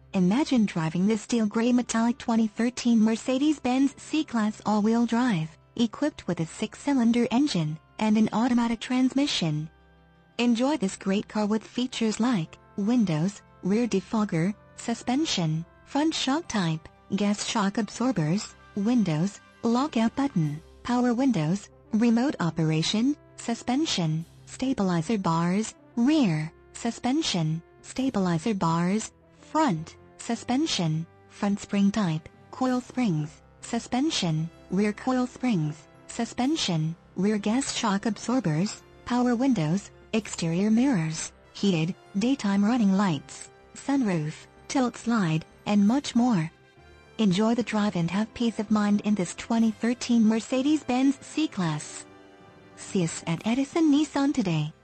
Imagine driving this steel gray metallic 2013 Mercedes-Benz C-Class all-wheel drive, equipped with a 6-cylinder engine and an automatic transmission. Enjoy this great car with features like windows, rear defogger, suspension, front shock type, gas shock absorbers, windows, lockout button, power windows, remote operation, suspension, stabilizer bars, rear, suspension, stabilizer bars, front, suspension, front spring type, coil springs, suspension, rear coil springs, suspension, rear gas shock absorbers, power windows, exterior mirrors, heated, daytime running lights, sunroof, tilt slide, and much more. Enjoy the drive and have peace of mind in this 2013 Mercedes-Benz C-Class. See us at Edison Nissan today.